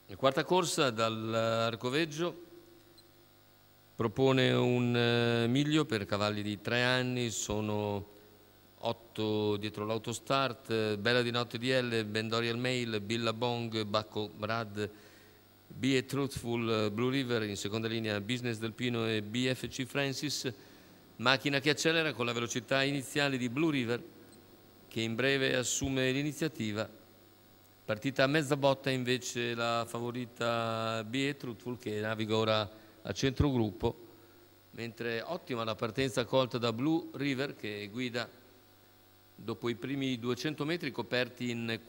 La quarta corsa dall'Arcoveggio propone un miglio per cavalli di 3 anni, sono 8 dietro l'autostart, Bella di Notte DL, Bendorial Mail, Billabong, Bacco Brad, Be Truthful, Blue River, in seconda linea Business del Pino e BFC Francis, macchina che accelera con la velocità iniziale di Blue River, che in breve assume l'iniziativa. Partita a mezza botta invece la favorita Be Truthful, che naviga ora a centrogruppo, mentre ottima la partenza colta da Blue River, che guida dopo i primi 200 metri coperti in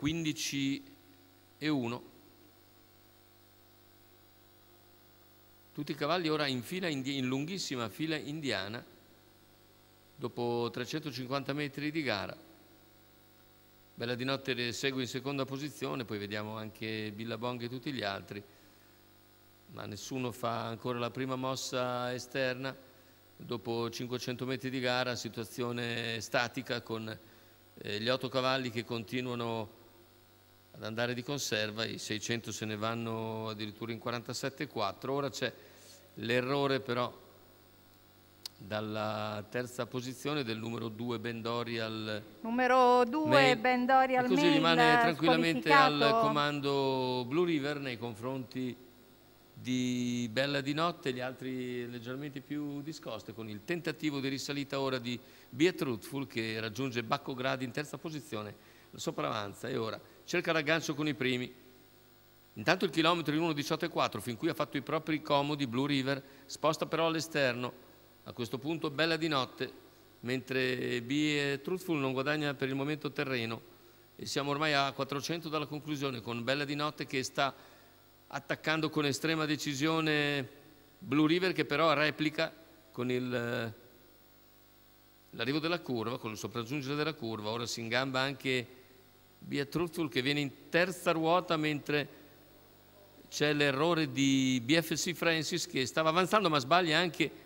15:1. Tutti i cavalli ora in fila in lunghissima fila indiana dopo 350 metri di gara. Bella di Notte segue in seconda posizione, poi vediamo anche Billabong e tutti gli altri, ma nessuno fa ancora la prima mossa esterna. Dopo 500 metri di gara, situazione statica con gli 8 cavalli che continuano ad andare di conserva, i 600 se ne vanno addirittura in 47,4. Ora c'è l'errore però dalla terza posizione del numero 2 Bendorial Bendorial e così Mail, rimane tranquillamente al squalificato. comando Blue River nei confronti di Bella di Notte, gli altri leggermente più discoste, con il tentativo di risalita ora di Be Truthful, che raggiunge Bacco Gradi in terza posizione, la sopravanza, e ora cerca l'aggancio con i primi. Intanto il chilometro in 1:18,4, fin qui ha fatto i propri comodi Blue River, sposta però all'esterno. A questo punto Bella di Notte, mentre Be Truthful non guadagna per il momento terreno, e siamo ormai a 400 dalla conclusione, con Bella di Notte che sta attaccando con estrema decisione Blue River, che però replica con l'arrivo della curva, con il sopraggiungere della curva. Ora si ingamba anche Be Truthful, che viene in terza ruota, mentre c'è l'errore di BFC Francis, che stava avanzando ma sbaglia anche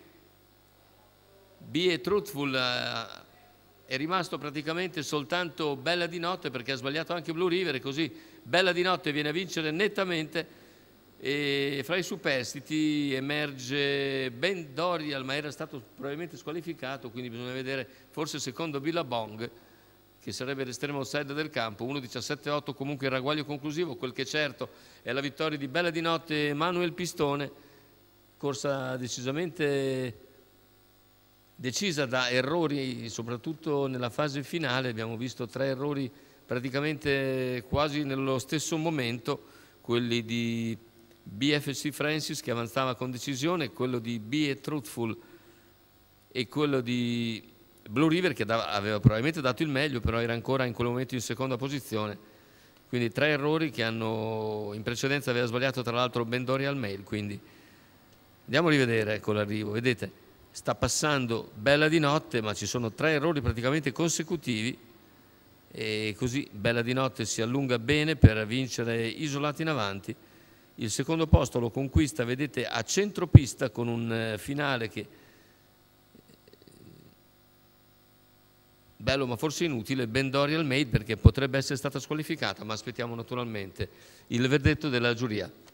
Be Truthful. È rimasto praticamente soltanto Bella di Notte, perché ha sbagliato anche Blue River, e così Bella di Notte viene a vincere nettamente, e fra i superstiti emerge Bendorial, ma era stato probabilmente squalificato, quindi bisogna vedere, forse secondo Billabong, che sarebbe l'estremo outsider del campo. 1:17,8 comunque il ragguaglio conclusivo. Quel che è certo è la vittoria di Bella di Notte e Manuel Pistone, corsa decisamente decisa da errori, soprattutto nella fase finale. Abbiamo visto 3 errori praticamente quasi nello stesso momento, quelli di BFC Francis, che avanzava con decisione, quello di Be Truthful e quello di Blue River, che aveva probabilmente dato il meglio, però era ancora in quel momento in seconda posizione. Quindi 3 errori che hanno, in precedenza aveva sbagliato tra l'altro Bendorial Mail. Quindi andiamo a rivedere, ecco l'arrivo, vedete, sta passando Bella di Notte, ma ci sono 3 errori praticamente consecutivi, e così Bella di Notte si allunga bene per vincere isolato in avanti. Il secondo posto lo conquista, vedete, a centropista, con un finale che bello ma forse inutile, Bendorial Maid, perché potrebbe essere stata squalificata, ma aspettiamo naturalmente il verdetto della giuria.